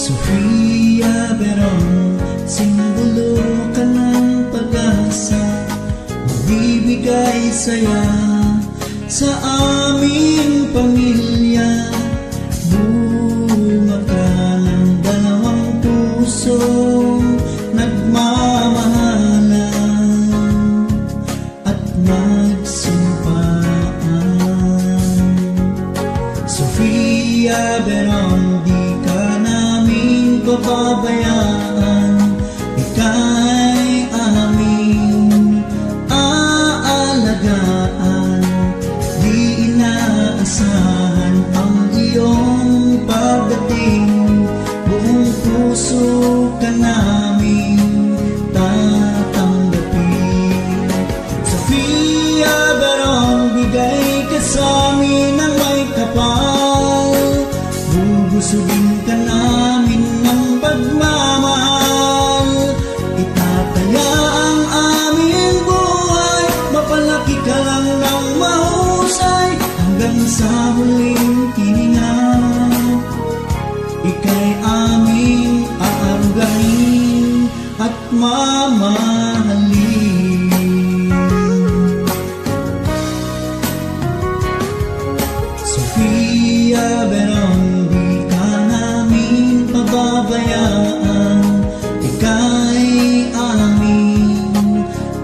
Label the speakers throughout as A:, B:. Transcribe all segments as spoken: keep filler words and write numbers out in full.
A: Sofia Verón, simbolo ka ng pag-asa, magbibigay saya sa aming pamilya. Bunga ka ng dalawang pusong nagmamahalan at magsumpaan. Sofia Verón, di ka namin pababayaan, ika'y aming aalagaan. Di inaasahan ang iyong pagdating, buong puso ka namin tatanggapin. Sofia Verón, bigay ka sa amin ng may kapal, bubusugin ka namin ng pagmamahal. Itataya ang aming buhay, mapalaki ka lang ng mahusay, hanggang sa huling hininga. Ika'y aming aarugain at mamahalin. Sofia Verón, di ka namin pababayaan, ika'y aming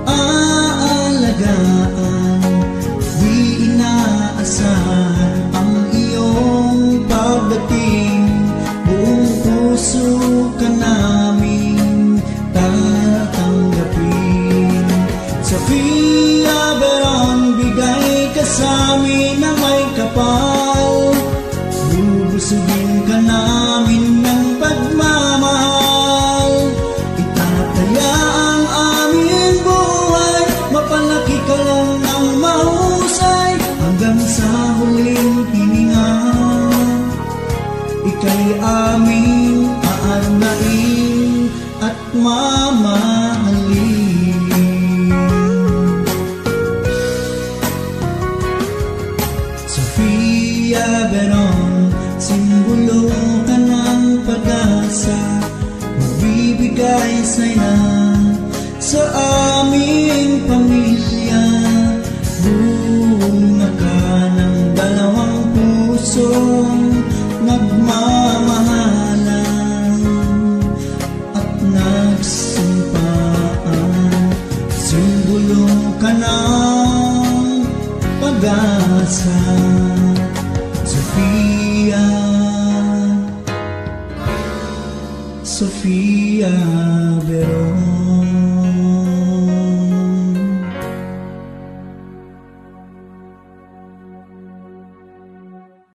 A: aalagaan. Di inaasahan ang iyong pagdating, buong puso ka namin tatanggapin. Sofia Verón, bigay ka sa amin ng may kapal, bubusugin ka namin ng pagmamahal. Itataya ang aming buhay, mapalaki ka lang ng mahusay, hanggang sa huling hininga. Ika'y aming aarnain at mamahalin. Sofia Verón, simbolo ka ng pag-asa, magbibigay saya sa aming pamilya. Bunga ka ng dalawang pusong nagmamahalan at nagsumpaan. Simbolo ka ng pag-asa, Sofia, Sofia Verón.